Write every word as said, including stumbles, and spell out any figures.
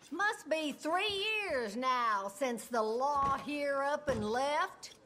Must be three years now since the law here up and left.